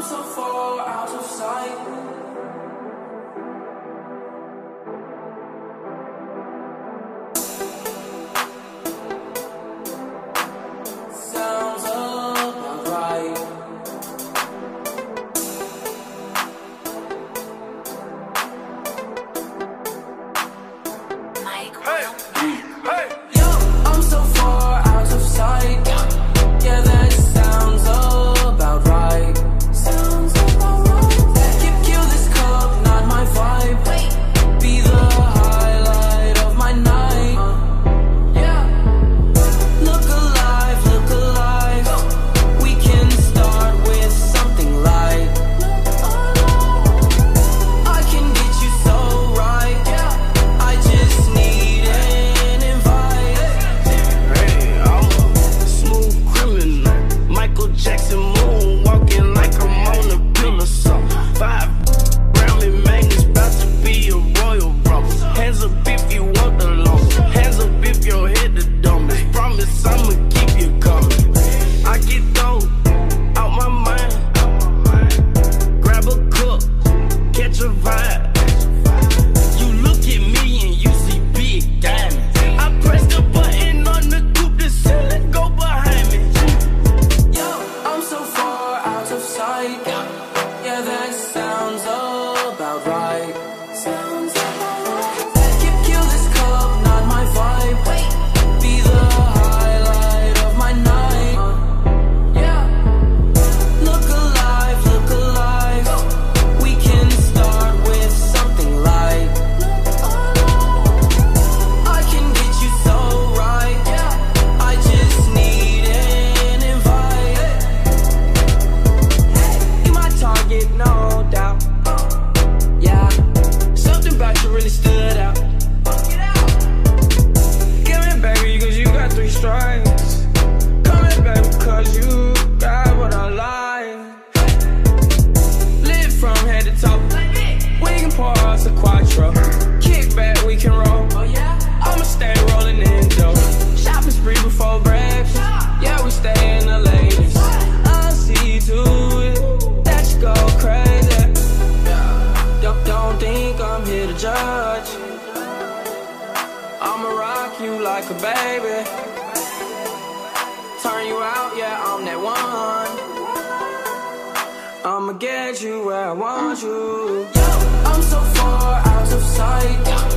so far out of sight. Sounds about right. Mike, hey, yo, I'm so far out of sight. Yeah, that sounds about right. Sounds about right. Kill this cup, not my vibe. Be the highlight of my night. Yeah. Look alive, look alive. We can start with something light. I can get you so right. I just need an invite. Hey, I'm a smooth criminal, Michael Jackson moonwalking like I'm on a pill or something. 5 Grammy man, it's about to be a royal rumble. Hands up if you want the longest, hands up if your head the dumbest. Promise I'ma keep you coming. I get dope out my mind. Grab a cup, catch a vibe. You look at me and you see big diamonds. I press the button on the coupe, the ceiling go behind me. Yo, I'm so far out of sight. Yeah, that sounds about right. Sounds about right. Kill this cup, not my vibe. Be the highlight of my night. Yeah. Look alive, look alive. We can start with something light. I can get you so right. I just need an invite. You my target, no doubt. Yeah. Something about you really stood out. Give me baby, cause you got 3 strikes. Come here, baby, cause you got what I like. Live from head to toe. We can pour us a quattro. Kick back, we can roll. I'ma stay rolling in dough. Shopping spree before breakfast. Yeah, we stay in the latest. I'll see to it that you go crazy. Don't think I'm here to judge. I'ma rock you like a baby. Turn you out, yeah, I'm that one. I'ma get you where I want you. I'm so far out of sight.